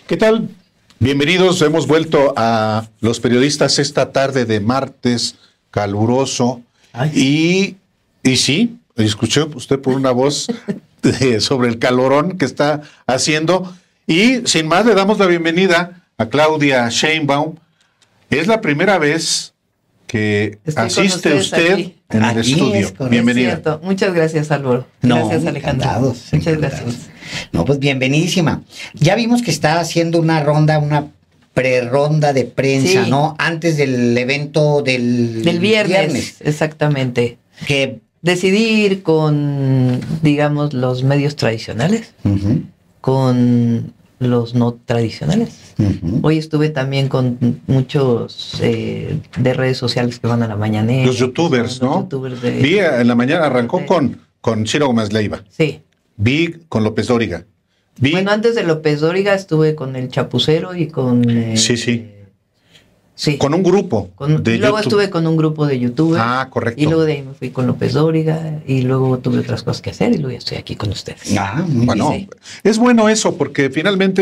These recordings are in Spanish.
¿Qué tal? Bienvenidos, hemos vuelto a los periodistas esta tarde de martes caluroso. Y sí, escuché usted por una voz sobre el calorón que está haciendo. Y sin más, le damos la bienvenida a Claudia Sheinbaum. Es la primera vez que asiste usted aquí en el estudio. Bienvenida. Muchas gracias, Álvaro. Gracias, Alejandro. Encantados. Muchas gracias. No, pues bienvenidísima. Ya vimos que está haciendo una pre-ronda de prensa, sí, ¿no? Antes del evento del viernes. Exactamente. Que decidí ir con, digamos, los medios tradicionales, con los no tradicionales. Hoy estuve también con muchos de redes sociales que van a la mañanera. Los youtubers, ¿no? YouTubers Vi en la mañana, arrancó con Ciro Gómez Leiva. Sí. Vi con López Dóriga. Bueno, antes de López Dóriga estuve con el Chapucero y con... Sí. Con un grupo de luego YouTube. Estuve con un grupo de youtubers. Ah, correcto. Y luego de ahí me fui con López Dóriga y luego tuve otras cosas que hacer y luego ya estoy aquí con ustedes. Bueno, sí. Es bueno eso porque finalmente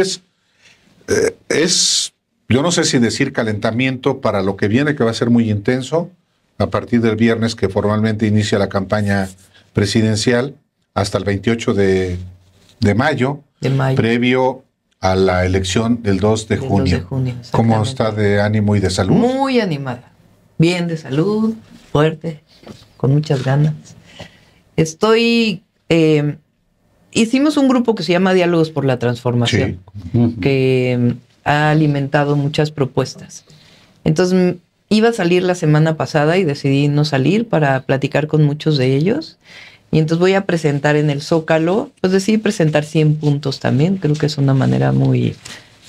es, yo no sé si decir calentamiento para lo que viene, que va a ser muy intenso a partir del viernes que formalmente inicia la campaña presidencial hasta el 28 de mayo. Previo a la elección del 2 de junio. ¿Cómo está de ánimo y de salud? Muy animada. Bien de salud, fuerte, con muchas ganas. Hicimos un grupo que se llama Diálogos por la Transformación, que ha alimentado muchas propuestas. Entonces, iba a salir la semana pasada y decidí no salir para platicar con muchos de ellos. Y entonces voy a presentar en el Zócalo, pues decidí presentar 100 puntos también. Creo que es una manera muy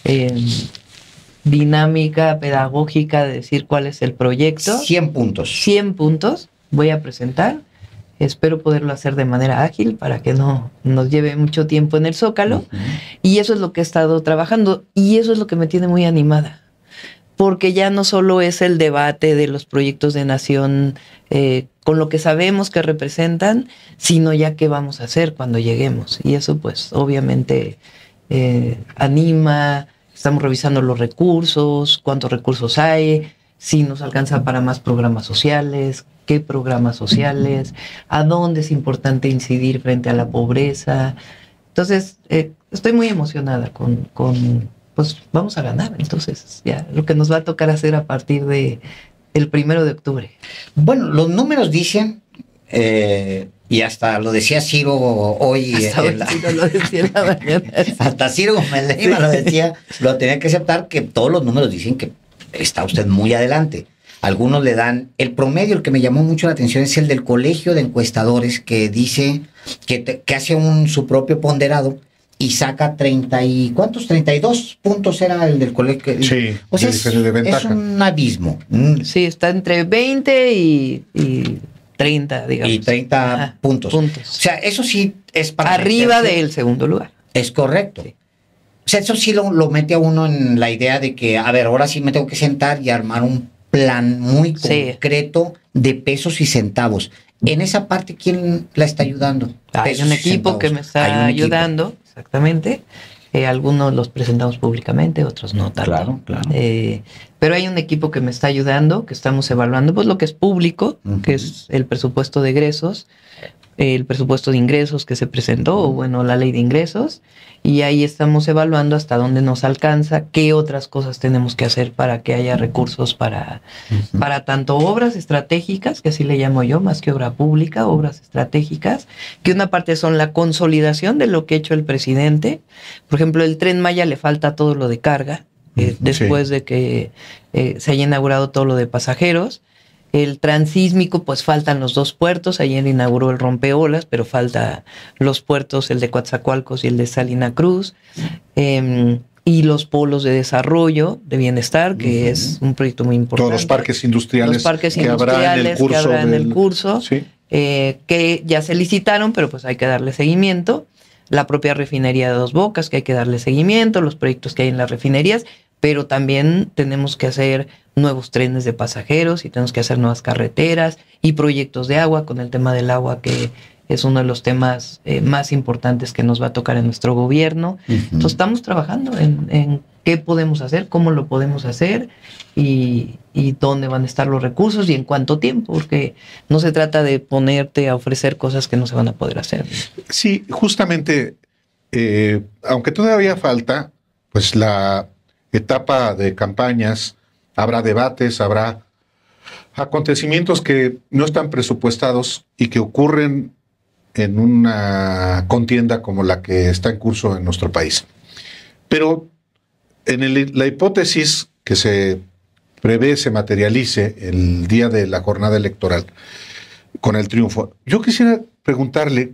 dinámica, pedagógica de decir cuál es el proyecto. 100 puntos. 100 puntos voy a presentar. Espero poderlo hacer de manera ágil para que no nos lleve mucho tiempo en el Zócalo. Y eso es lo que he estado trabajando y eso es lo que me tiene muy animada. Porque ya no solo es el debate de los proyectos de nación con lo que sabemos que representan, sino ya qué vamos a hacer cuando lleguemos. Y eso pues obviamente anima, estamos revisando los recursos, cuántos recursos hay, si nos alcanza para más programas sociales, qué programas sociales, a dónde es importante incidir frente a la pobreza. Entonces estoy muy emocionada pues vamos a ganar, entonces ya lo que nos va a tocar hacer a partir de el 1 de octubre. Bueno, los números dicen, y hasta lo decía Ciro hoy. Ciro lo decía en la mañana. Hasta Ciro Gómez Leiva lo decía, lo tenía que aceptar, que todos los números dicen que está usted muy adelante. Algunos le dan, el promedio, el que me llamó mucho la atención es el del Colegio de Encuestadores, que dice que hace su propio ponderado, y saca 30 y... ¿Cuántos? 32 puntos era el del colegio. Sí, o sea, es un abismo. Sí, está entre 20 y 30, digamos. Y 30 puntos. O sea, eso sí es para... Arriba del segundo lugar. Es correcto. Sí. O sea, eso sí lo mete a uno en la idea de que, a ver, ahora sí me tengo que sentar y armar un plan muy concreto de pesos y centavos. En esa parte, ¿quién la está ayudando? Hay un equipo que me está ayudando. Exactamente. Algunos los presentamos públicamente, otros no tanto. Claro. Pero hay un equipo que me está ayudando, que estamos evaluando pues lo que es público, que es el presupuesto de egresos, el presupuesto de ingresos que se presentó, o bueno, la ley de ingresos, y ahí estamos evaluando hasta dónde nos alcanza, qué otras cosas tenemos que hacer para que haya recursos para tanto obras estratégicas, que así le llamo yo, más que obra pública, obras estratégicas, que una parte son la consolidación de lo que ha hecho el presidente. Por ejemplo, el Tren Maya le falta todo lo de carga, después de que se haya inaugurado todo lo de pasajeros. El transísmico, pues faltan los 2 puertos. Ayer inauguró el rompeolas, pero falta los puertos, el de Coatzacoalcos y el de Salina Cruz. Y los polos de desarrollo, de bienestar, que es un proyecto muy importante. Todos los parques industriales, que habrá en el curso. Sí. Que ya se licitaron, pero pues hay que darle seguimiento. La propia refinería de Dos Bocas, que hay que darle seguimiento. Los proyectos que hay en las refinerías. Pero también tenemos que hacer nuevos trenes de pasajeros y tenemos que hacer nuevas carreteras y proyectos de agua, con el tema del agua que es uno de los temas más importantes que nos va a tocar en nuestro gobierno. Entonces estamos trabajando en qué podemos hacer, cómo lo podemos hacer y dónde van a estar los recursos y en cuánto tiempo, porque no se trata de ponerte a ofrecer cosas que no se van a poder hacer. Sí, justamente, aunque todavía falta, pues la etapa de campañas, habrá debates, habrá acontecimientos que no están presupuestados y que ocurren en una contienda como la que está en curso en nuestro país. Pero en la hipótesis que se prevé se materialice el día de la jornada electoral con el triunfo, yo quisiera preguntarle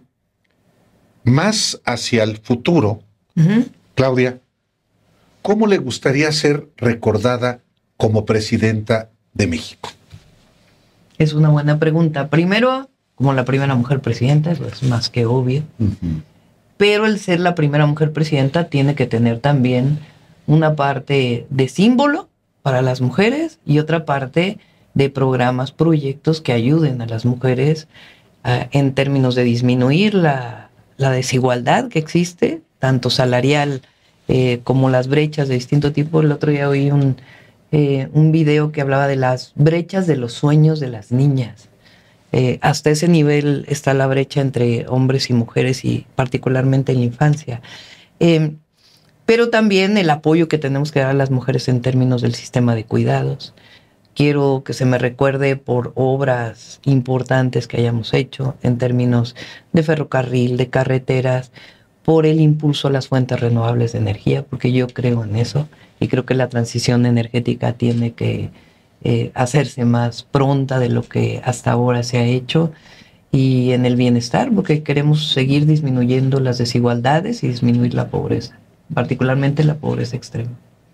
más hacia el futuro, Claudia, ¿cómo le gustaría ser recordada como presidenta de México? Es una buena pregunta. Primero, como la primera mujer presidenta, eso es más que obvio. Pero el ser la primera mujer presidenta tiene que tener también una parte de símbolo para las mujeres y otra parte de programas, proyectos que ayuden a las mujeres en términos de disminuir la desigualdad que existe, tanto salarial como las brechas de distinto tipo. El otro día oí un video que hablaba de las brechas de los sueños de las niñas. Hasta ese nivel está la brecha entre hombres y mujeres y particularmente en la infancia. Pero también el apoyo que tenemos que dar a las mujeres en términos del sistema de cuidados. Quiero que se me recuerde por obras importantes que hayamos hecho en términos de ferrocarril, de carreteras, por el impulso a las fuentes renovables de energía, porque yo creo en eso y creo que la transición energética tiene que hacerse más pronta de lo que hasta ahora se ha hecho, y en el bienestar, porque queremos seguir disminuyendo las desigualdades y disminuir la pobreza, particularmente la pobreza extrema.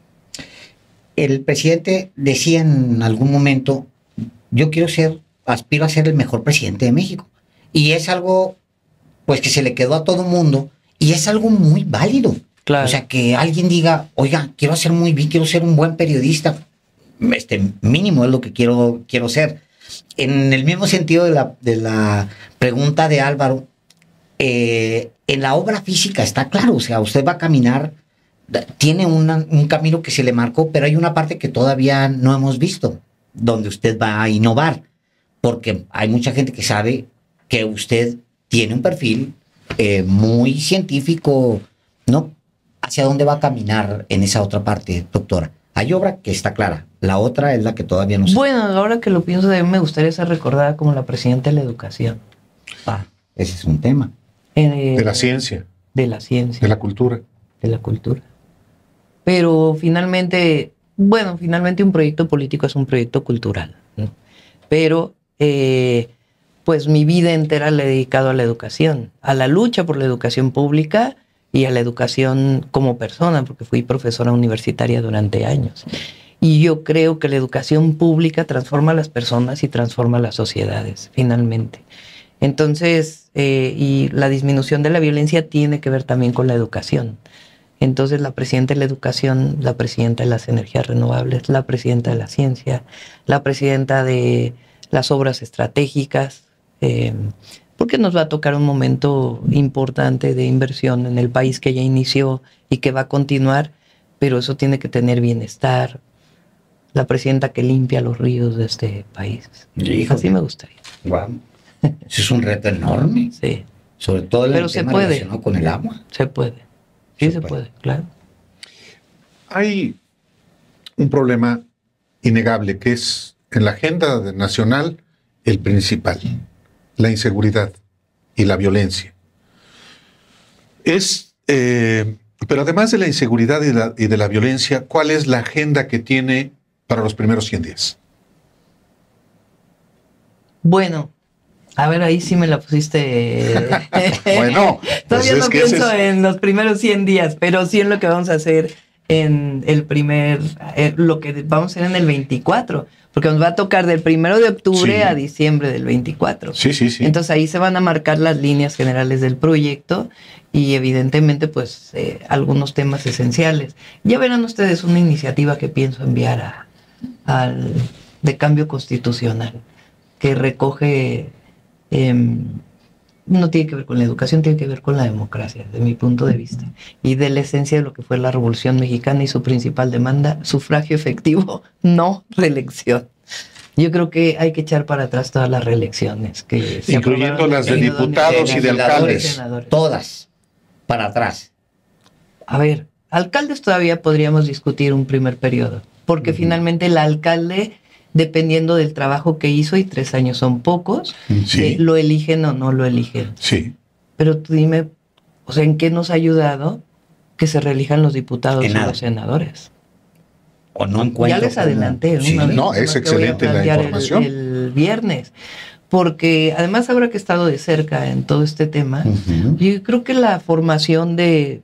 El presidente decía en algún momento, yo aspiro a ser el mejor presidente de México. Y es algo, pues, que se le quedó a todo mundo y es algo muy válido. Claro. O sea, que alguien diga, oiga, quiero hacer muy bien, quiero ser un buen periodista. Mínimo es lo que quiero ser. En el mismo sentido de la pregunta de Álvaro, en la obra física está claro, o sea, usted va a caminar, tiene un camino que se le marcó, pero hay una parte que todavía no hemos visto, donde usted va a innovar, porque hay mucha gente que sabe que usted tiene un perfil muy científico, ¿no? ¿Hacia dónde va a caminar en esa otra parte, doctora? Hay obra que está clara, la otra es la que todavía no se... Bueno, ahora que lo pienso, a mí me gustaría ser recordada como la presidenta de la educación. Ese es un tema. De la ciencia. De la ciencia. De la cultura. De la cultura. Pero finalmente un proyecto político es un proyecto cultural, ¿no? Pero, pues mi vida entera la he dedicado a la educación, a la lucha por la educación pública y a la educación como persona, porque fui profesora universitaria durante años. Y yo creo que la educación pública transforma a las personas y transforma a las sociedades, finalmente. Entonces, y la disminución de la violencia tiene que ver también con la educación. Entonces, la presidenta de la educación, la presidenta de las energías renovables, la presidenta de la ciencia, la presidenta de las obras estratégicas, porque nos va a tocar un momento importante de inversión en el país que ya inició y que va a continuar, pero eso tiene que tener bienestar. La presidenta que limpia los ríos de este país. Híjole. Así me gustaría. Wow. Eso es un reto enorme. Sí. Sobre todo el Pero tema relacionado con el agua. Se puede. Sí, se puede, claro. Hay un problema innegable que es en la agenda nacional el principal, la inseguridad y la violencia. Pero además de la inseguridad y de la violencia, ¿cuál es la agenda que tiene para los primeros 100 días? Bueno, a ver, ahí sí me la pusiste. Bueno, todavía pues no pienso en los primeros 100 días, pero sí en lo que vamos a hacer en lo que vamos a hacer en el 24, porque nos va a tocar del 1 de octubre a diciembre del 24. Sí. Entonces ahí se van a marcar las líneas generales del proyecto y evidentemente pues algunos temas esenciales. Ya verán ustedes una iniciativa que pienso enviar de cambio constitucional, que recoge no tiene que ver con la educación, tiene que ver con la democracia, de mi punto de vista, y de la esencia de lo que fue la Revolución Mexicana y su principal demanda, sufragio efectivo, no reelección. Yo creo que hay que echar para atrás todas las reelecciones, que incluyendo las de diputados y de alcaldes. Todas, para atrás. A ver, alcaldes todavía podríamos discutir un primer periodo, porque finalmente el alcalde, dependiendo del trabajo que hizo, y 3 años son pocos, Sí. lo eligen o no lo eligen. Sí. Pero tú dime, o sea, ¿en qué nos ha ayudado que se reelijan los diputados En y nada. los senadores? O no encuentro. Ya les adelanté. Sí. una vez, No, es que voy a excelente la plantear información. el viernes. Porque además, ahora que he estado de cerca en todo este tema, Ujú. yo creo que la formación de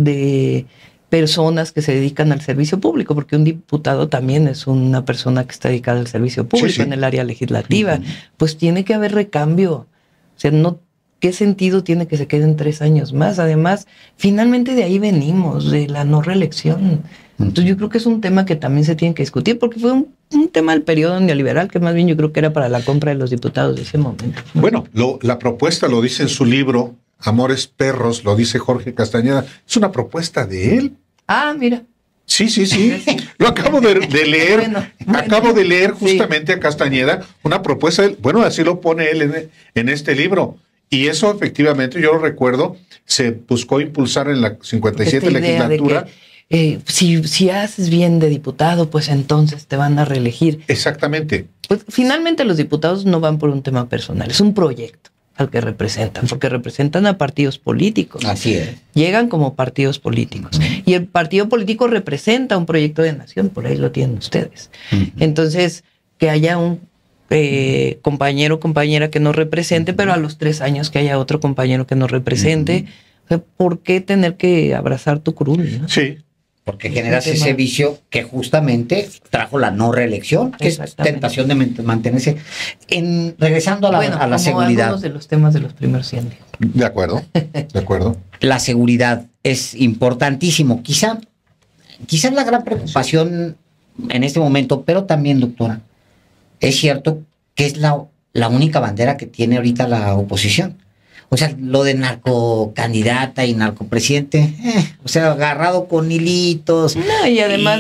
personas que se dedican al servicio público, porque un diputado también es una persona que está dedicada al servicio público Sí, sí. en el área legislativa, Ujú. pues tiene que haber recambio. O sea, no, ¿qué sentido tiene que se queden 3 años más? Además, finalmente de ahí venimos, de la no reelección. Entonces yo creo que es un tema que también se tiene que discutir, porque fue un tema del periodo neoliberal, que más bien yo creo que era para la compra de los diputados de ese momento, ¿no? Bueno, la propuesta lo dice en su libro, Amores Perros, lo dice Jorge Castañeda. Es una propuesta de él. Ah, mira. Sí. Lo acabo de leer. Bueno. Acabo de leer Sí. justamente a Castañeda una propuesta. Bueno, así lo pone él en este libro. Y eso efectivamente, yo lo recuerdo, se buscó impulsar en la 57 Esta idea legislatura. de que, si haces bien de diputado, pues entonces te van a reelegir. Exactamente. Pues finalmente los diputados no van por un tema personal, es un proyecto al que representan, porque representan a partidos políticos. Así es. Llegan como partidos políticos. Y el partido político representa un proyecto de nación, por ahí lo tienen ustedes. Entonces, que haya un compañero o compañera que nos represente, pero a los 3 años que haya otro compañero que nos represente. O sea, ¿por qué tener que abrazar tu curul, no? Sí. Porque Es generas un tema. ese vicio que justamente trajo la no reelección, que es Exactamente. tentación de mantenerse. Regresando a la, Bueno, a la como seguridad. algunos de los temas de los primeros 100 días. De acuerdo. De acuerdo. La seguridad es importantísimo. Quizá es la gran preocupación en este momento, pero también, doctora, es cierto que es la única bandera que tiene ahorita la oposición. O sea, lo de narcocandidata y narcopresidente, o sea, agarrado con hilitos. No, y además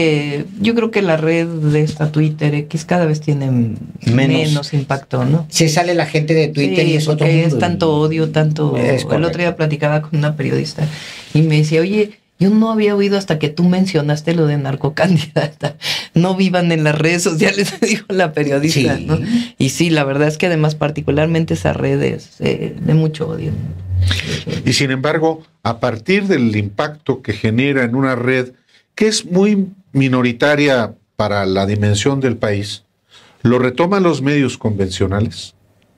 yo creo que la red de esta Twitter X cada vez tiene menos impacto, ¿no? Se sale la gente de Twitter Sí, y es otro porque mundo. es tanto odio, tanto... Es El correcto. otro día platicaba con una periodista y me decía, oye, yo no había oído hasta que tú mencionaste lo de narcocandidata. No vivan en las redes sociales, dijo la periodista, Sí. ¿no? Y sí, la verdad es que además particularmente esa red es de mucho odio. Y sin embargo, a partir del impacto que genera en una red que es muy minoritaria para la dimensión del país, lo retoman los medios convencionales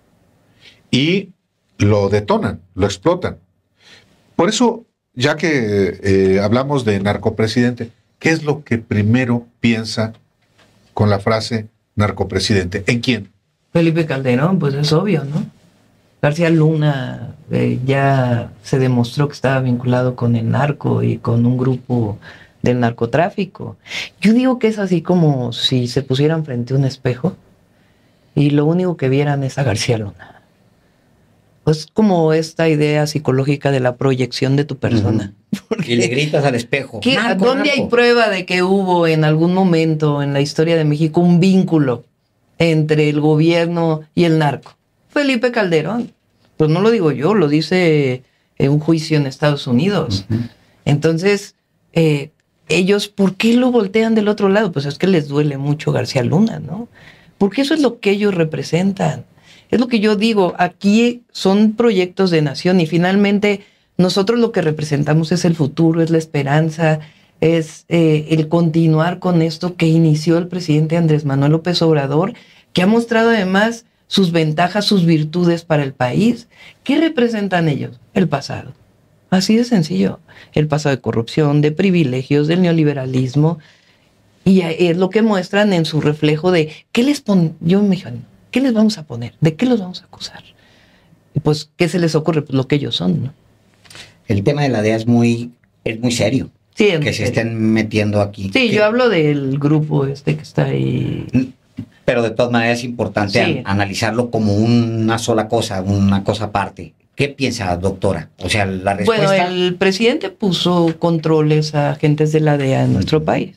y lo detonan, lo explotan. Por eso, ya que hablamos de narcopresidente, ¿qué es lo que primero piensa con la frase narcopresidente? ¿En quién? Felipe Calderón, pues es obvio, ¿no? García Luna ya se demostró que estaba vinculado con el narco y con un grupo del narcotráfico. Yo digo que es así como si se pusieran frente a un espejo y lo único que vieran es a García Luna. Pues como esta idea psicológica de la proyección de tu persona. Y le gritas al espejo. Narco, ¿Dónde narco. hay prueba de que hubo en algún momento en la historia de México un vínculo entre el gobierno y el narco? Felipe Calderón. Pues no lo digo yo, lo dice un juicio en Estados Unidos. Entonces, ellos, ¿por qué lo voltean del otro lado? Pues es que les duele mucho García Luna, ¿no? Porque eso es lo que ellos representan. Es lo que yo digo, aquí son proyectos de nación y finalmente nosotros lo que representamos es el futuro, es la esperanza, es el continuar con esto que inició el presidente Andrés Manuel López Obrador, que ha mostrado además sus ventajas, sus virtudes para el país. ¿Qué representan ellos? El pasado. Así de sencillo. El pasado de corrupción, de privilegios, del neoliberalismo. Y es lo que muestran en su reflejo de ¿qué les ponen? Yo me imagino, ¿qué les vamos a poner? ¿De qué los vamos a acusar? Y pues, ¿qué se les ocurre? Pues lo que ellos son, ¿no? El tema de la DEA es muy serio. Sí, Que se estén metiendo aquí. Sí, yo hablo del grupo que está ahí. Pero de todas maneras es importante Sí. analizarlo como una sola cosa, una cosa aparte. ¿Qué piensa, doctora? O sea, la respuesta... Bueno, el presidente puso controles a agentes de la DEA en nuestro país.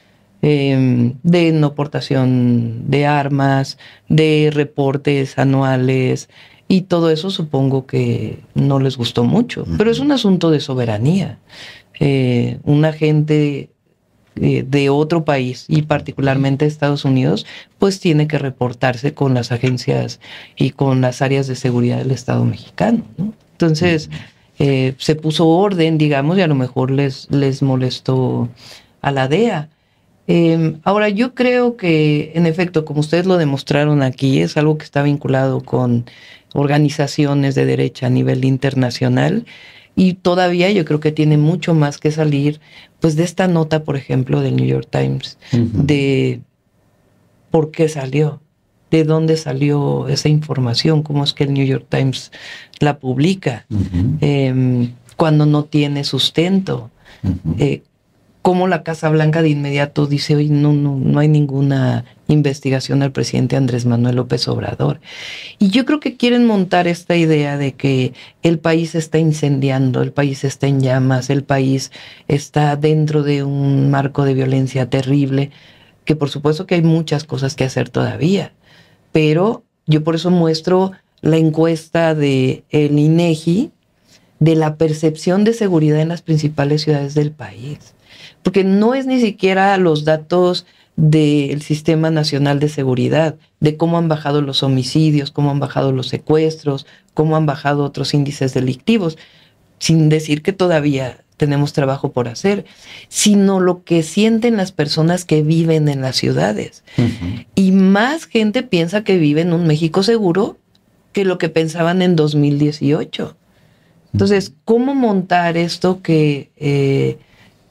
De no portación de armas, de reportes anuales, y todo eso supongo que no les gustó mucho. Pero es un asunto de soberanía. Un agente de otro país, y particularmente Estados Unidos, pues tiene que reportarse con las agencias y con las áreas de seguridad del Estado mexicano, ¿no? Entonces, se puso orden, digamos, y a lo mejor les molestó a la DEA. Ahora, yo creo que, en efecto, como ustedes lo demostraron aquí, es algo que está vinculado con organizaciones de derecha a nivel internacional, y todavía yo creo que tiene mucho más que salir, pues, de esta nota, por ejemplo, del New York Times, de por qué salió, de dónde salió esa información, cómo es que el New York Times la publica, cuando no tiene sustento, cómo la Casa Blanca de inmediato dice, oye, no hay ninguna investigación al presidente Andrés Manuel López Obrador. Y yo creo que quieren montar esta idea de que el país se está incendiando, el país está en llamas, el país está dentro de un marco de violencia terrible, que por supuesto que hay muchas cosas que hacer todavía, pero yo por eso muestro la encuesta de el INEGI de la percepción de seguridad en las principales ciudades del país. Porque no es ni siquiera los datos del Sistema Nacional de Seguridad, de cómo han bajado los homicidios, cómo han bajado los secuestros, cómo han bajado otros índices delictivos, sin decir que todavía tenemos trabajo por hacer, sino lo que sienten las personas que viven en las ciudades. Y más gente piensa que vive en un México seguro que lo que pensaban en 2018. Entonces, ¿cómo montar esto que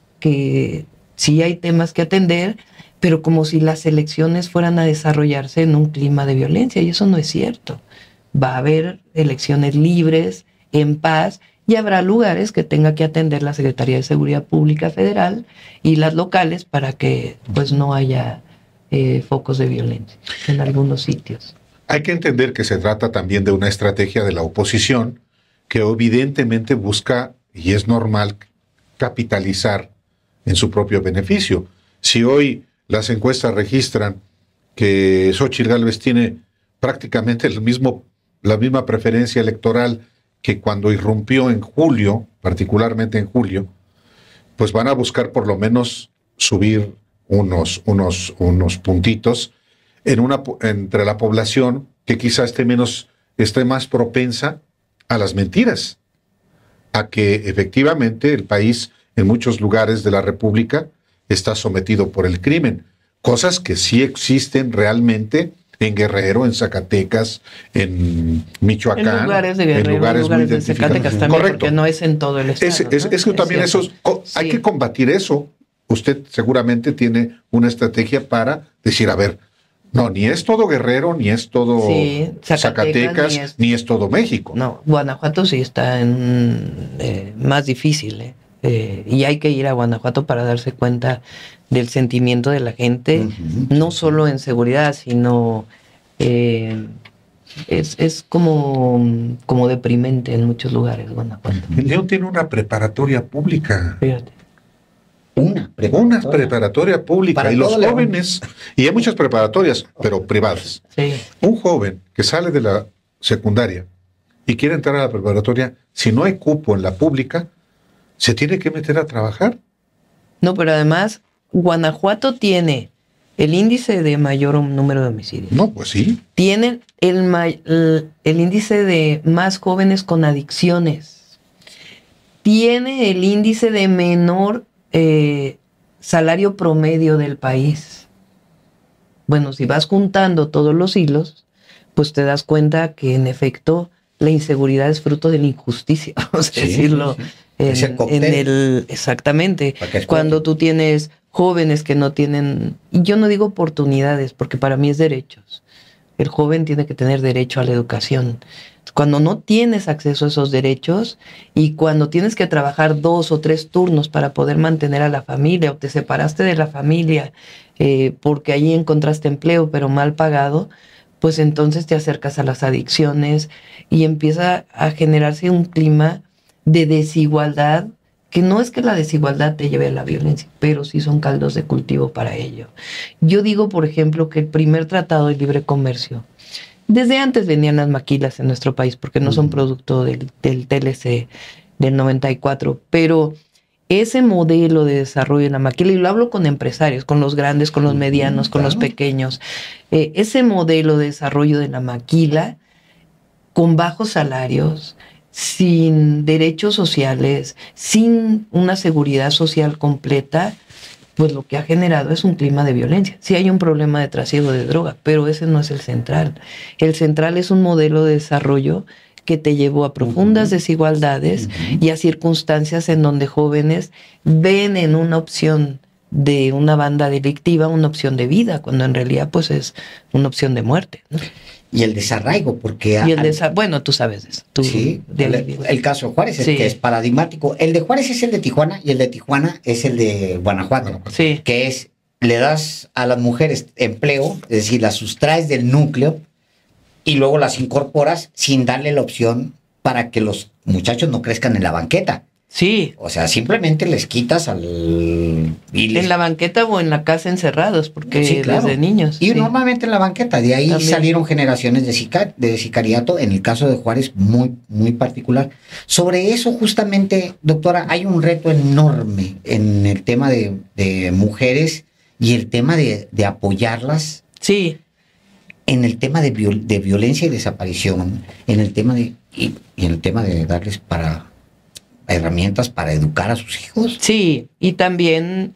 sí hay temas que atender, pero como si las elecciones fueran a desarrollarse en un clima de violencia? Y eso no es cierto. Va a haber elecciones libres, en paz, y habrá lugares que tenga que atender la Secretaría de Seguridad Pública Federal y las locales para que pues no haya focos de violencia en algunos sitios. Hay que entender que se trata también de una estrategia de la oposición que evidentemente busca, y es normal, capitalizar en su propio beneficio. Si hoy las encuestas registran que Xóchitl Gálvez tiene prácticamente la misma preferencia electoral que cuando irrumpió en julio, particularmente en julio, pues van a buscar por lo menos subir unos puntitos entre la población que quizás esté más propensa a las mentiras, a que efectivamente el país en muchos lugares de la República está sometido por el crimen, cosas que sí existen realmente en Guerrero, en Zacatecas, en Michoacán, en lugares de Guerrero, en lugares de Zacatecas también, correcto, porque no es en todo el estado. Es que también hay que combatir eso. Usted seguramente tiene una estrategia para decir, a ver, no, ni es todo Guerrero, ni es todo Zacatecas, ni es todo México. No, Guanajuato sí está más difícil, y hay que ir a Guanajuato para darse cuenta del sentimiento de la gente, no solo en seguridad, sino es como deprimente en muchos lugares Guanajuato. El León tiene una preparatoria pública. Fíjate. Una preparatoria pública. Para y los jóvenes, y hay muchas preparatorias, pero privadas. Sí. Un joven que sale de la secundaria y quiere entrar a la preparatoria, si no hay cupo en la pública, se tiene que meter a trabajar. No, pero además, Guanajuato tiene el índice de mayor número de homicidios. No, pues sí. Tienen el índice de más jóvenes con adicciones. Tiene el índice de menor salario promedio del país. Bueno, si vas juntando todos los hilos, pues te das cuenta que en efecto la inseguridad es fruto de la injusticia, vamos a decirlo. Exactamente. Cuando tú tienes jóvenes que no tienen, y yo no digo oportunidades, porque para mí es derechos. El joven tiene que tener derecho a la educación. Cuando no tienes acceso a esos derechos y cuando tienes que trabajar 2 o 3 turnos para poder mantener a la familia, o te separaste de la familia porque ahí encontraste empleo pero mal pagado, pues entonces te acercas a las adicciones y empieza a generarse un clima de desigualdad, que no es que la desigualdad te lleve a la violencia, pero sí son caldos de cultivo para ello. Yo digo, por ejemplo, que el primer tratado de libre comercio, desde antes venían las maquilas en nuestro país, porque no son producto del TLC del 94, pero ese modelo de desarrollo en la maquila, y lo hablo con empresarios, con los grandes, con los medianos, con los pequeños, ese modelo de desarrollo de la maquila, con bajos salarios, sin derechos sociales, sin una seguridad social completa, pues lo que ha generado es un clima de violencia. Sí hay un problema de trasiego de droga, pero ese no es el central. El central es un modelo de desarrollo que te llevó a profundas desigualdades y a circunstancias en donde jóvenes ven en una opción de una banda delictiva una opción de vida, cuando en realidad pues es una opción de muerte, ¿no? Y el desarraigo, porque... bueno, tú sabes de eso. Sí, el caso de Juárez es que es paradigmático. El de Juárez es el de Tijuana y el de Tijuana es el de Guanajuato, sí. Que es, le das a las mujeres empleo, es decir, las sustraes del núcleo y luego las incorporas sin darle la opción para que los muchachos no crezcan en la banqueta. Sí. O sea, simplemente les quitas en la banqueta o en la casa encerrados, porque sí, claro, desde niños. Y normalmente en la banqueta, de ahí también salieron generaciones de sicariato, en el caso de Juárez, muy, muy particular. Sobre eso, justamente, doctora, hay un reto enorme en el tema de mujeres y el tema de apoyarlas. Sí. En el tema de violencia y desaparición, en el tema y en el tema de darles herramientas para educar a sus hijos. Sí, y también,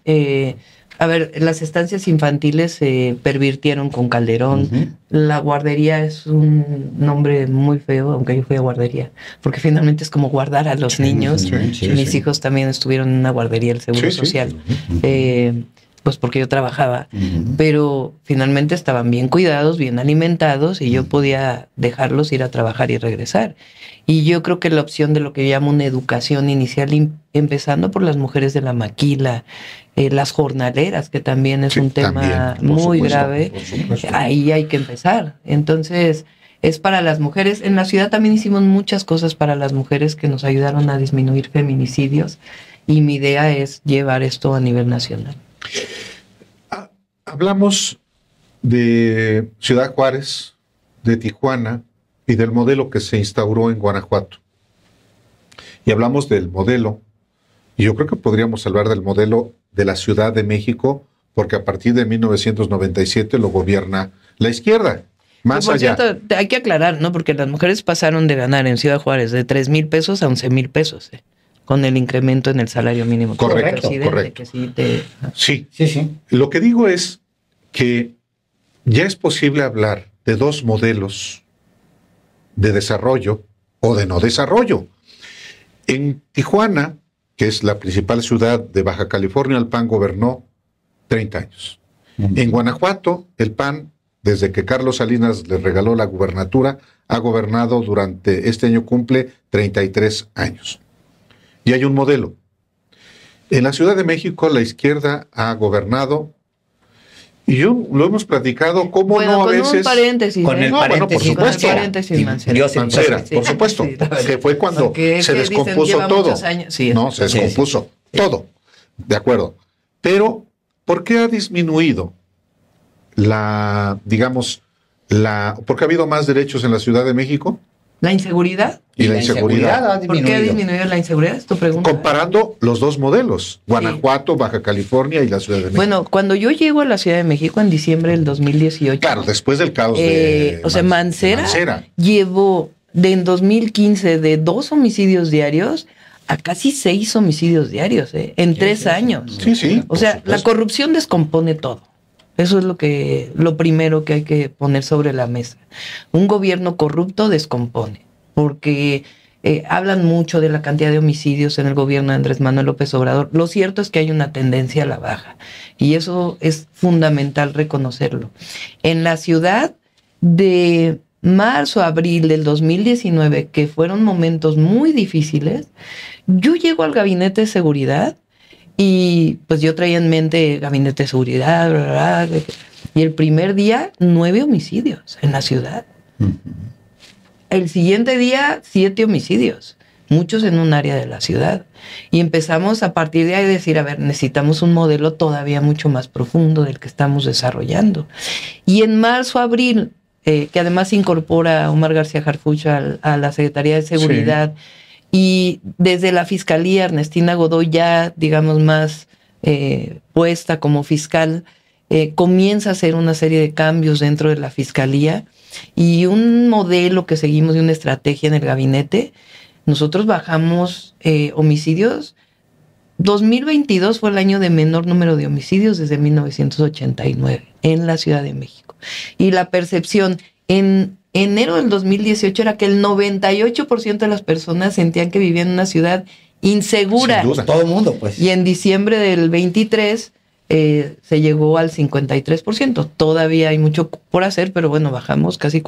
las estancias infantiles se pervirtieron con Calderón. La guardería es un nombre muy feo, aunque yo fui a guardería, porque finalmente es como guardar a los niños. Mis hijos también estuvieron en una guardería del Seguro Social. Pues porque yo trabajaba, pero finalmente estaban bien cuidados, bien alimentados, y yo podía dejarlos ir a trabajar y regresar. Y yo creo que la opción de lo que yo llamo una educación inicial, empezando por las mujeres de la maquila, las jornaleras, que también es un tema muy grave, ahí hay que empezar. Entonces, es para las mujeres. En la ciudad también hicimos muchas cosas para las mujeres que nos ayudaron a disminuir feminicidios, y mi idea es llevar esto a nivel nacional. Hablamos de Ciudad Juárez, de Tijuana y del modelo que se instauró en Guanajuato. Y hablamos del modelo, y yo creo que podríamos hablar del modelo de la Ciudad de México, porque a partir de 1997 lo gobierna la izquierda. Más allá. Cierto, hay que aclarar, ¿no? Porque las mujeres pasaron de ganar en Ciudad Juárez de 3,000 pesos a 11,000 pesos, con el incremento en el salario mínimo. Correcto. Que sí. Lo que digo es que ya es posible hablar de dos modelos de desarrollo o de no desarrollo. En Tijuana, que es la principal ciudad de Baja California, el PAN gobernó 30 años. En Guanajuato, el PAN, desde que Carlos Salinas le regaló la gubernatura, ha gobernado durante este año, cumple 33 años. Y hay un modelo. En la Ciudad de México, la izquierda ha gobernado, y yo lo hemos platicado, cómo no a veces... Un paréntesis, con el paréntesis, por supuesto. Mancera, por supuesto, que fue cuando se descompuso todo. Se descompuso todo, de acuerdo. Pero, ¿por qué ha disminuido ¿por qué ha habido más derechos en la Ciudad de México? ¿La inseguridad? Y la inseguridad. ¿Por qué ha disminuido la inseguridad? Es tu pregunta. Comparando los dos modelos, Guanajuato, Baja California y la Ciudad de México. Bueno, cuando yo llego a la Ciudad de México en diciembre del 2018... Claro, después del caos Mancera llevó en 2015 de 2 homicidios diarios a casi 6 homicidios diarios, en 3 años. Sí. O sea, la corrupción descompone todo. Eso es lo primero que hay que poner sobre la mesa. Un gobierno corrupto descompone, porque hablan mucho de la cantidad de homicidios en el gobierno de Andrés Manuel López Obrador. Lo cierto es que hay una tendencia a la baja, y eso es fundamental reconocerlo. En la ciudad, de marzo, abril del 2019, que fueron momentos muy difíciles, yo llego al gabinete de seguridad y pues yo traía en mente gabinete de seguridad, bla, bla, bla, y el primer día 9 homicidios en la ciudad. El siguiente día 7 homicidios, muchos en un área de la ciudad. Y empezamos a partir de ahí a decir, a ver, necesitamos un modelo todavía mucho más profundo del que estamos desarrollando. Y en marzo, abril, que además incorpora a Omar García Harfuch a la Secretaría de Seguridad, y desde la Fiscalía, Ernestina Godoy ya, digamos, más puesta como fiscal, comienza a hacer una serie de cambios dentro de la Fiscalía y un modelo que seguimos de una estrategia en el gabinete. Nosotros bajamos homicidios. 2022 fue el año de menor número de homicidios desde 1989 en la Ciudad de México. Y la percepción en enero del 2018 era que el 98% de las personas sentían que vivían en una ciudad insegura. Sin duda. Todo el mundo, pues. Y en diciembre del 23 se llegó al 53%. Todavía hay mucho por hacer, pero bueno, bajamos casi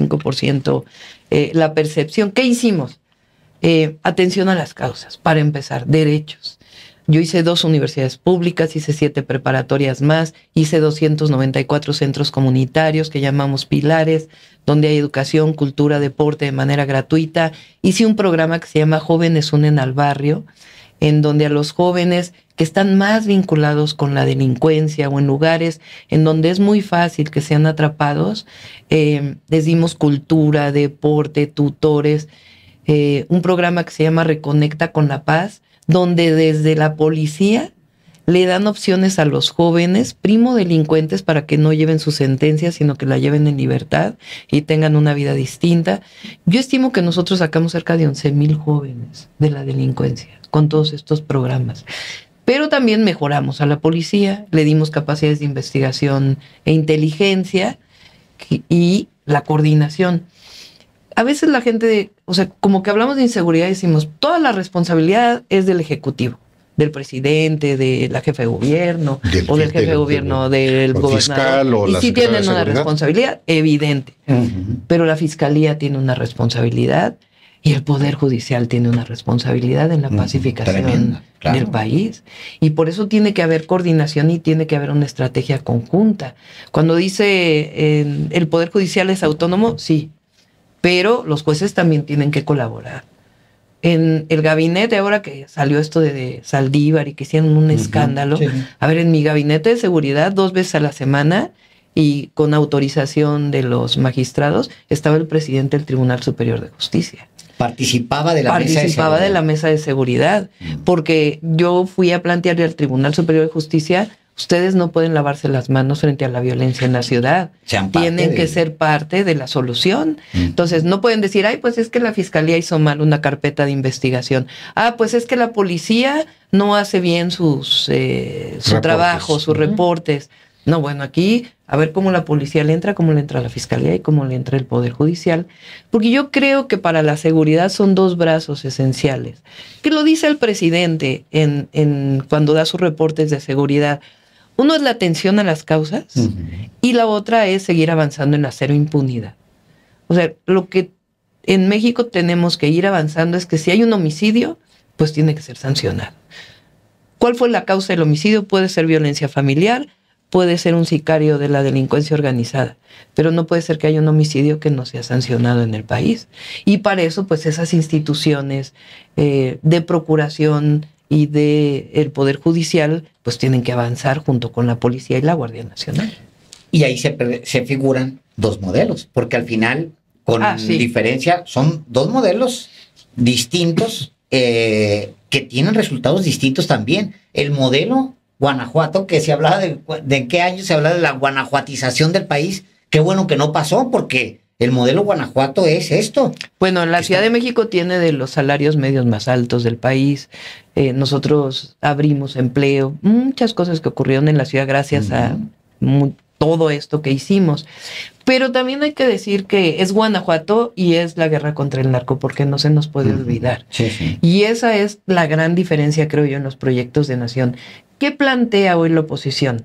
45% la percepción. ¿Qué hicimos? Atención a las causas, para empezar, derechos. Yo hice 2 universidades públicas, hice 7 preparatorias más, hice 294 centros comunitarios que llamamos pilares, donde hay educación, cultura, deporte de manera gratuita. Hice un programa que se llama Jóvenes Unen al Barrio, en donde a los jóvenes que están más vinculados con la delincuencia o en lugares en donde es muy fácil que sean atrapados, les dimos cultura, deporte, tutores, un programa que se llama Reconecta con la Paz, donde desde la policía le dan opciones a los jóvenes primo delincuentes para que no lleven su sentencia, sino que la lleven en libertad y tengan una vida distinta. Yo estimo que nosotros sacamos cerca de 11,000 jóvenes de la delincuencia con todos estos programas. Pero también mejoramos a la policía, le dimos capacidades de investigación e inteligencia y la coordinación. A veces la gente, o sea, como que hablamos de inseguridad y decimos, toda la responsabilidad es del Ejecutivo, del presidente, de la jefa de gobierno, o del jefe de gobierno, del gobernador. Y sí tienen una responsabilidad evidente, pero la Fiscalía tiene una responsabilidad y el Poder Judicial tiene una responsabilidad en la pacificación del país. Y por eso tiene que haber coordinación y tiene que haber una estrategia conjunta. Cuando dice el Poder Judicial es autónomo, sí, pero los jueces también tienen que colaborar. En el gabinete, ahora que salió esto de Saldívar y que hicieron un escándalo, a ver, en mi gabinete de seguridad 2 veces a la semana y con autorización de los magistrados estaba el presidente del Tribunal Superior de Justicia. Participaba de la mesa de seguridad, porque yo fui a plantearle al Tribunal Superior de Justicia, ustedes no pueden lavarse las manos frente a la violencia en la ciudad. Tienen que ser parte de la solución. Entonces, no pueden decir, ay, pues es que la Fiscalía hizo mal una carpeta de investigación. Ah, pues es que la policía no hace bien su trabajo, sus reportes. No, bueno, aquí a ver cómo la policía le entra, cómo le entra la Fiscalía y cómo le entra el Poder Judicial. Porque yo creo que para la seguridad son 2 brazos esenciales. Que lo dice el presidente cuando da sus reportes de seguridad. Uno es la atención a las causas y la otra es seguir avanzando en la cero impunidad. O sea, lo que en México tenemos que ir avanzando es que si hay un homicidio, pues tiene que ser sancionado. ¿Cuál fue la causa del homicidio? Puede ser violencia familiar, puede ser un sicario de la delincuencia organizada, pero no puede ser que haya un homicidio que no sea sancionado en el país. Y para eso, pues esas instituciones de procuración y el Poder Judicial, pues tienen que avanzar junto con la Policía y la Guardia Nacional. Y ahí se figuran 2 modelos, porque al final, con diferencia, son 2 modelos distintos que tienen resultados distintos también. El modelo Guanajuato, que se hablaba de en qué año se hablaba de la guanajuatización del país, qué bueno que no pasó, porque el modelo Guanajuato es esto. Bueno, la Ciudad de México tiene de los salarios medios más altos del país. Nosotros abrimos empleo, muchas cosas que ocurrieron en la ciudad gracias a todo esto que hicimos. Pero también hay que decir que es Guanajuato y es la guerra contra el narco, porque no se nos puede olvidar. Y esa es la gran diferencia, creo yo, en los proyectos de nación. ¿Qué plantea hoy la oposición?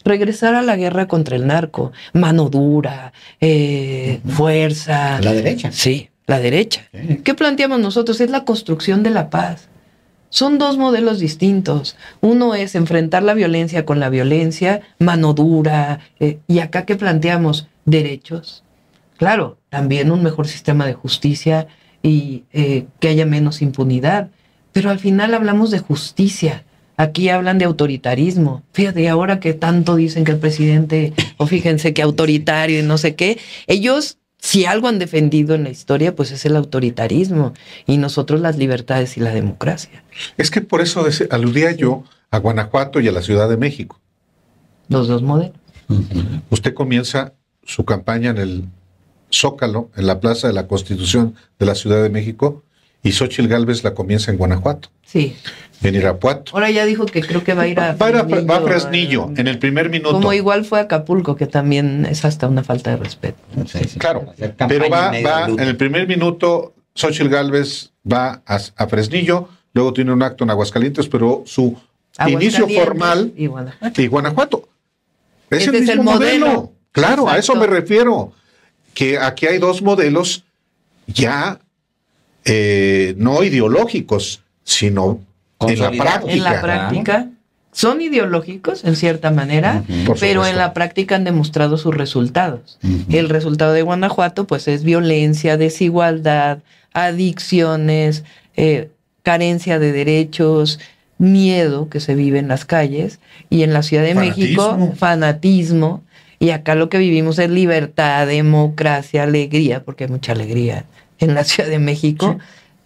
regresar a la guerra contra el narco, mano dura, fuerza. La derecha. Sí, la derecha. Sí. ¿Qué planteamos nosotros? Es la construcción de la paz. Son dos modelos distintos. Uno es enfrentar la violencia con la violencia, mano dura, y acá ¿qué planteamos? Derechos. Claro, también un mejor sistema de justicia y que haya menos impunidad. Pero al final hablamos de justicia. Aquí hablan de autoritarismo. Fíjate, ahora que tanto dicen que el presidente, o fíjense que autoritario y no sé qué, ellos, si algo han defendido en la historia, pues es el autoritarismo. Y nosotros las libertades y la democracia. Es que por eso aludía yo a Guanajuato y a la Ciudad de México. Los dos modelos. Usted comienza su campaña en el Zócalo, en la Plaza de la Constitución de la Ciudad de México, y Xóchitl Gálvez la comienza en Guanajuato. Sí. En Irapuato. Ahora ya dijo que creo que va a ir a Fresnillo. Va a Fresnillo, en el primer minuto. Como igual fue a Acapulco, que también es hasta una falta de respeto. Sí. Claro, pero va en el primer minuto, Xóchitl Gálvez va a Fresnillo, luego tiene un acto en Aguascalientes, pero su inicio formal y Guanajuato. Es este el mismo modelo. Claro, exacto. A eso me refiero. Que aquí hay dos modelos ya no ideológicos, sino en la práctica. En la práctica son ideológicos en cierta manera, pero en la práctica han demostrado sus resultados. El resultado de Guanajuato pues es violencia, desigualdad, adicciones, carencia de derechos, miedo que se vive en las calles, y en la Ciudad de México, fanatismo. Y acá lo que vivimos es libertad, democracia, alegría, porque hay mucha alegría en la Ciudad de México,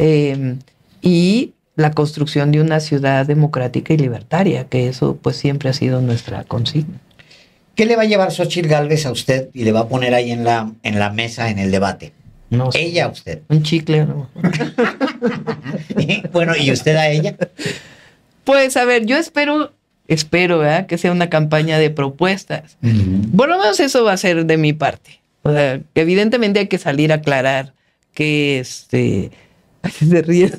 y la construcción de una ciudad democrática y libertaria, que eso pues siempre ha sido nuestra consigna. ¿Qué le va a llevar Xóchitl Gálvez a usted y le va a poner ahí en la mesa, en el debate? No sé. Ella a usted. Un chicle, ¿no? Bueno, ¿y usted a ella? Pues a ver, yo espero ¿verdad? Que sea una campaña de propuestas. Por lo menos eso va a ser de mi parte. O sea, que evidentemente hay que salir a aclarar que se ríe.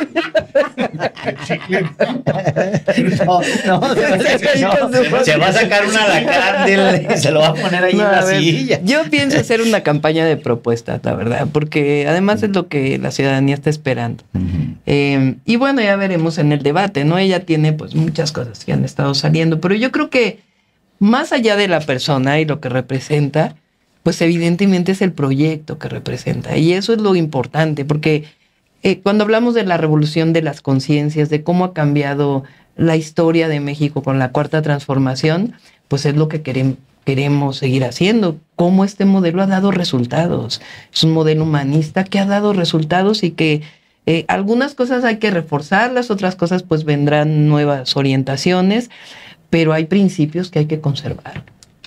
Se va a sacar un alacrán y se lo va a poner ahí en la silla. Yo pienso hacer una campaña de propuestas, la verdad, porque además es lo que la ciudadanía está esperando. Y bueno, ya veremos en el debate, ¿no? Ella tiene pues muchas cosas que han estado saliendo, pero yo creo que más allá de la persona y lo que representa, pues evidentemente es el proyecto que representa. Y eso es lo importante, porque cuando hablamos de la revolución de las conciencias, de cómo ha cambiado la historia de México con la Cuarta Transformación, pues es lo que queremos seguir haciendo. Cómo este modelo ha dado resultados. Es un modelo humanista que ha dado resultados y que algunas cosas hay que reforzarlas, otras cosas pues vendrán nuevas orientaciones, pero hay principios que hay que conservar.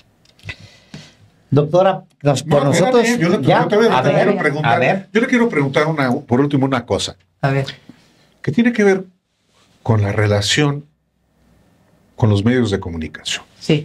Doctora, por nosotros. Yo le quiero preguntar por último una cosa. A ver. Que tiene que ver con la relación con los medios de comunicación. Sí.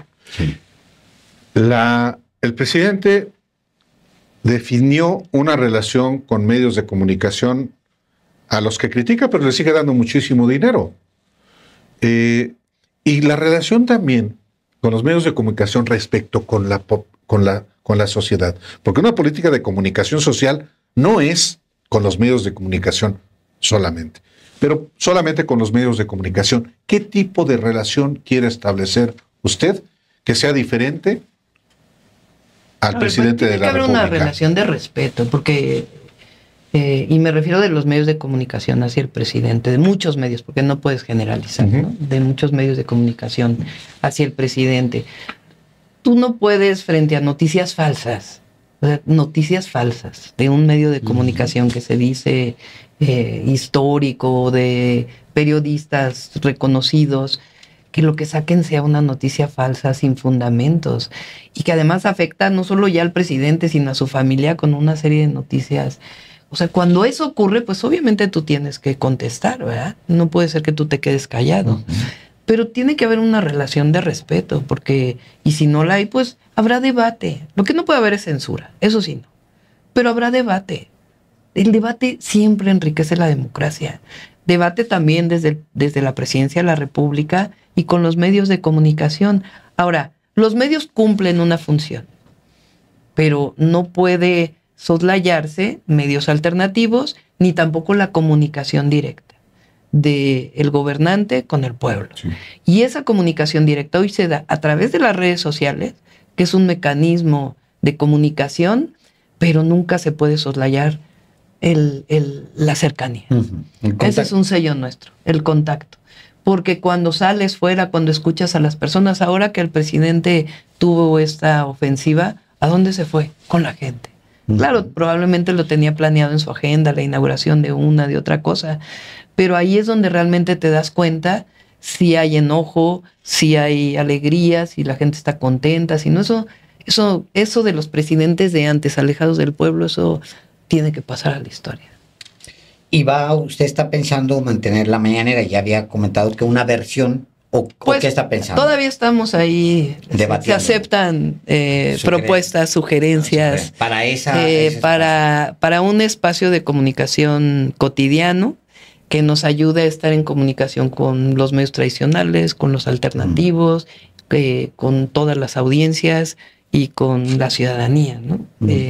El presidente definió una relación con medios de comunicación a los que critica, pero le sigue dando muchísimo dinero. Y la relación también con los medios de comunicación respecto con la sociedad. Porque una política de comunicación social no es con los medios de comunicación solamente, pero solamente con los medios de comunicación. ¿Qué tipo de relación quiere establecer usted que sea diferente al presidente de la República? Tiene que haber una relación de respeto, porque, y me refiero de los medios de comunicación hacia el presidente, de muchos medios, porque no puedes generalizar, ¿no? De muchos medios de comunicación hacia el presidente. Tú no puedes, frente a noticias falsas de un medio de comunicación que se dice histórico, de periodistas reconocidos, que lo que saquen sea una noticia falsa sin fundamentos y que además afecta no solo ya al presidente, sino a su familia con una serie de noticias. O sea, cuando eso ocurre, pues obviamente tú tienes que contestar, ¿verdad? No puede ser que tú te quedes callado. Pero tiene que haber una relación de respeto, porque, y si no la hay, pues habrá debate. Lo que no puede haber es censura, eso sí no. Pero habrá debate. El debate siempre enriquece la democracia. Debate también desde la presidencia de la República y con los medios de comunicación. Ahora, Los medios cumplen una función, pero no puede soslayarse medios alternativos ni tampoco la comunicación directa del gobernante con el pueblo. Sí. Y esa comunicación directa hoy se da a través de las redes sociales, que es un mecanismo de comunicación, pero nunca se puede soslayar la cercanía. Ese es un sello nuestro, el contacto. Porque cuando sales fuera, cuando escuchas a las personas, ahora que el presidente tuvo esta ofensiva, ¿a dónde se fue? Con la gente. Claro, probablemente lo tenía planeado en su agenda, la inauguración de una, de otra cosa, pero ahí es donde realmente te das cuenta si hay enojo, si hay alegría, si la gente está contenta, si no, eso de los presidentes de antes, alejados del pueblo, eso tiene que pasar a la historia. ¿Y usted está pensando mantener la mañanera? Ya había comentado que una versión, ¿o qué está pensando? Todavía estamos ahí debatiendo. Se aceptan propuestas, sugerencias. Para un espacio de comunicación cotidiano que nos ayude a estar en comunicación con los medios tradicionales, con los alternativos, con todas las audiencias y con la ciudadanía, ¿no?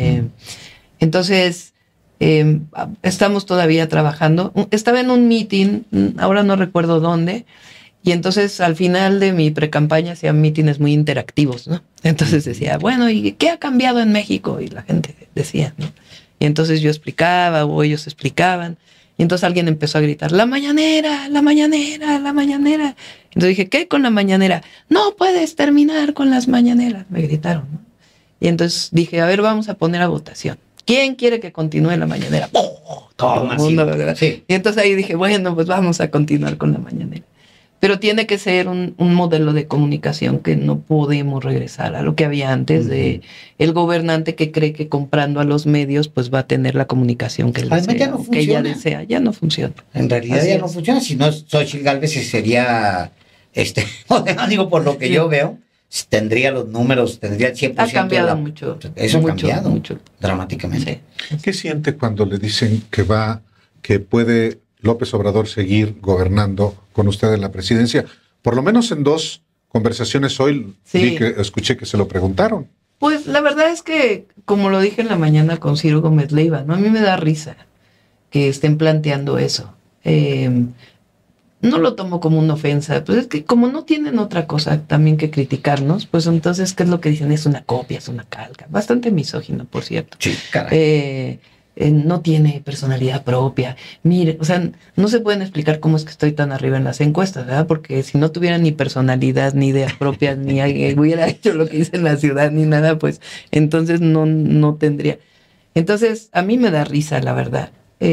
Entonces, estamos todavía trabajando. Estaba en un meeting, ahora no recuerdo dónde, y entonces al final de mi precampaña hacían mítines muy interactivos, ¿no? Entonces decía, bueno, ¿y qué ha cambiado en México? Y la gente decía, ¿no? Y entonces yo explicaba o ellos explicaban. Y entonces alguien empezó a gritar, la mañanera, la mañanera, la mañanera. Entonces dije, ¿qué con la mañanera? No puedes terminar con las mañaneras, me gritaron, ¿no? Y entonces dije, a ver, vamos a poner a votación. ¿Quién quiere que continúe la mañanera? ¡Oh! Todo el mundo, ¿verdad? Sí. Y entonces ahí dije, bueno, pues vamos a continuar con la mañanera. Pero tiene que ser un modelo de comunicación que no podemos regresar a lo que había antes de el gobernante que cree que comprando a los medios pues va a tener la comunicación que él desea, ya no que ella desea. Ya no funciona. En realidad así ya no funciona. Si no, Xochitl Gálvez sería, digo, por lo que yo veo, tendría los números, tendría el 100%. Ha cambiado mucho. Eso ha cambiado mucho, dramáticamente. Sí. ¿Qué siente cuando le dicen que puede López Obrador seguir gobernando con usted en la presidencia? Por lo menos en 2 conversaciones hoy escuché que se lo preguntaron. Pues la verdad es que, como lo dije en la mañana con Ciro Gómez Leiva, ¿no? A mí me da risa que estén planteando eso. No lo tomo como una ofensa, pues es que como no tienen otra cosa también que criticarnos, pues entonces, ¿qué es lo que dicen? Es una copia, es una calca. Bastante misógino, por cierto. Sí, caray. No tiene personalidad propia. Mire, o sea, no se pueden explicar cómo es que estoy tan arriba en las encuestas, ¿verdad? Porque si no tuviera ni personalidad, ni ideas propias, ni hubiera hecho lo que hice en la ciudad, ni nada, pues entonces no tendría. Entonces, a mí me da risa, la verdad.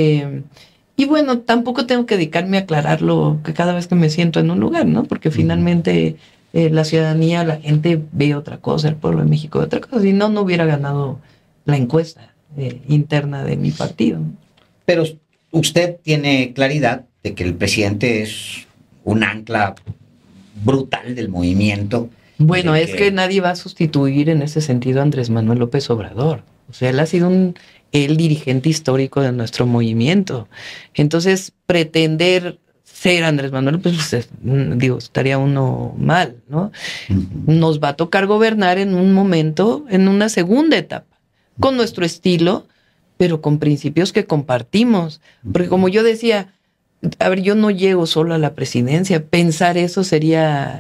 Y bueno, tampoco tengo que dedicarme a aclararlo que cada vez que me siento en un lugar, ¿no? Porque finalmente la ciudadanía, la gente ve otra cosa, el pueblo de México ve otra cosa. Si no hubiera ganado la encuesta interna de mi partido. Pero usted tiene claridad de que el presidente es un ancla brutal del movimiento. Bueno, es que nadie va a sustituir en ese sentido a Andrés Manuel López Obrador. O sea, él ha sido el dirigente histórico de nuestro movimiento. Entonces, pretender ser Andrés Manuel, pues estaría uno mal, ¿no? Nos va a tocar gobernar en un momento, en una segunda etapa, con nuestro estilo, pero con principios que compartimos. Porque como yo decía, a ver, yo no llego solo a la presidencia. Pensar eso sería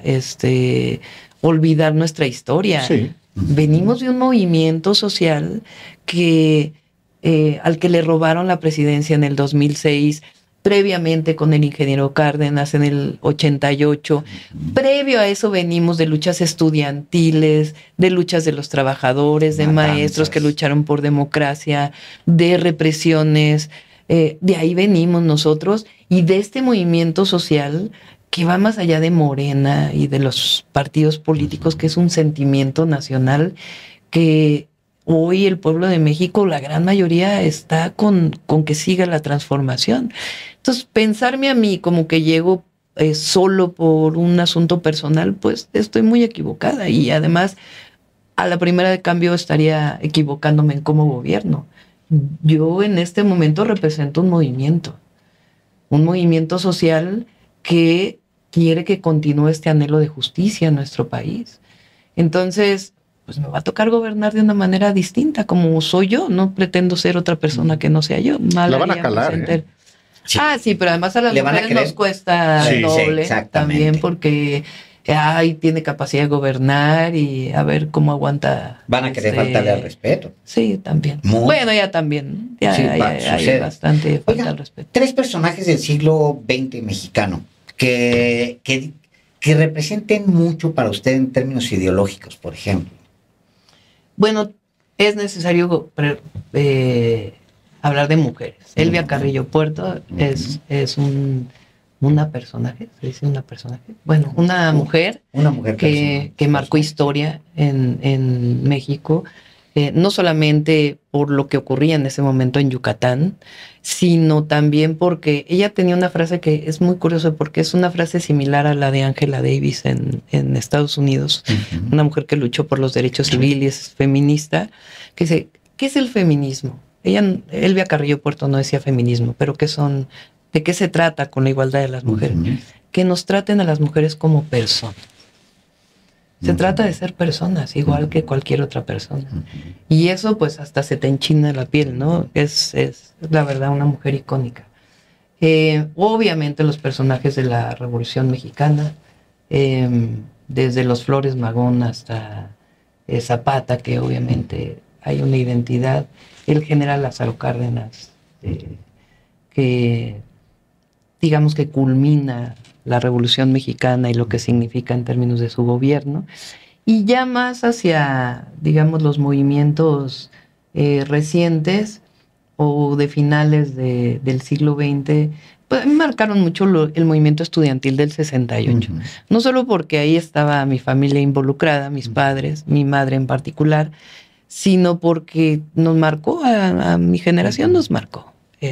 olvidar nuestra historia. Sí. Venimos de un movimiento social al que le robaron la presidencia en el 2006, previamente con el ingeniero Cárdenas en el 88. Previo a eso venimos de luchas estudiantiles, de luchas de los trabajadores, de maestros que lucharon por democracia, de represiones. De ahí venimos nosotros y de este movimiento social que va más allá de Morena y de los partidos políticos, que es un sentimiento nacional que hoy el pueblo de México, la gran mayoría, está con que siga la transformación. Entonces, pensarme a mí como que llego solo por un asunto personal, pues estoy muy equivocada. Y además, a la primera de cambio estaría equivocándome en cómo gobierno. Yo en este momento represento un movimiento social que quiere que continúe este anhelo de justicia en nuestro país. Entonces, pues me va a tocar gobernar de una manera distinta, como soy yo. No pretendo ser otra persona que no sea yo. La van a calar, ¿eh? Sí. Sí, pero además a las mujeres nos cuesta doble también, porque tiene capacidad de gobernar y a ver cómo aguanta. Van a querer faltarle al respeto. Sí, también. Bueno, ya también. Hay bastante falta al respeto. 3 personajes del siglo XX mexicano que representen mucho para usted en términos ideológicos, por ejemplo. Bueno, es necesario hablar de mujeres. Elvia Carrillo Puerto es una personaje, ¿se dice una personaje? Bueno, una mujer que marcó historia en México, no solamente por lo que ocurría en ese momento en Yucatán, sino también porque ella tenía una frase que es muy curiosa, porque es una frase similar a la de Angela Davis en Estados Unidos, una mujer que luchó por los derechos civiles, feminista, que dice, ¿qué es el feminismo? Elvia Carrillo Puerto no decía feminismo, pero ¿de qué se trata con la igualdad de las mujeres? Que nos traten a las mujeres como personas. Se trata de ser personas, igual que cualquier otra persona. Y eso pues hasta se te enchina la piel, ¿no? Es la verdad una mujer icónica. Obviamente los personajes de la Revolución Mexicana, desde los Flores Magón hasta Zapata, que obviamente hay una identidad, el general Lázaro Cárdenas, que digamos que culmina la Revolución Mexicana y lo que significa en términos de su gobierno, y ya más hacia, digamos, los movimientos recientes o de finales del siglo XX, pues marcaron mucho el movimiento estudiantil del 68. No solo porque ahí estaba mi familia involucrada, mis padres, mi madre en particular, sino porque nos marcó, a mi generación nos marcó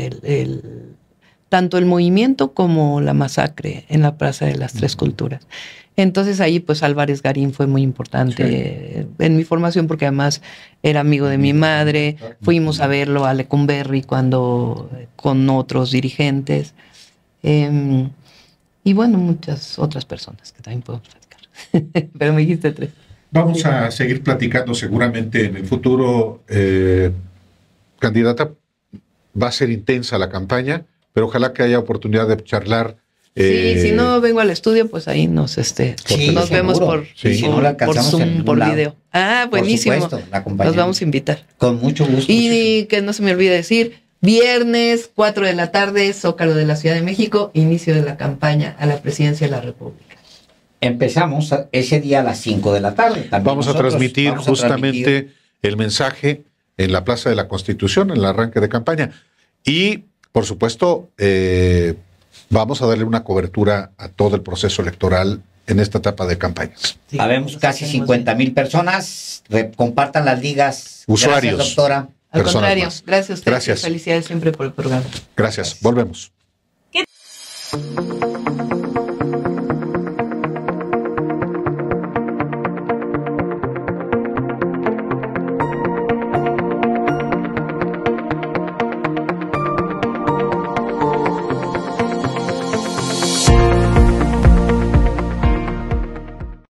tanto el movimiento como la masacre en la Plaza de las Tres Culturas. Entonces ahí pues Álvarez Garín fue muy importante en mi formación, porque además era amigo de mi madre, fuimos a verlo a Lecumberri con otros dirigentes, y bueno, muchas otras personas que también podemos platicar. Pero me dijiste 3. Vamos a seguir platicando seguramente en el futuro. Candidata, va a ser intensa la campaña, pero ojalá que haya oportunidad de charlar. Si no vengo al estudio, pues ahí nos vemos por Zoom, por video. Buenísimo. Por supuesto, nos vamos a invitar. Con mucho gusto. Y que no se me olvide decir, viernes, 4 de la tarde, Zócalo de la Ciudad de México, inicio de la campaña a la presidencia de la República. Empezamos ese día a las 5 de la tarde. Vamos a transmitir justamente el mensaje en la Plaza de la Constitución, en el arranque de campaña. Y, por supuesto, vamos a darle una cobertura a todo el proceso electoral en esta etapa de campañas. Sí, habemos casi 50,000 personas. Compartan las ligas. Usuarios. Gracias, doctora. Al contrario, gracias a ustedes. Gracias. Felicidades siempre por el programa. Gracias. Volvemos.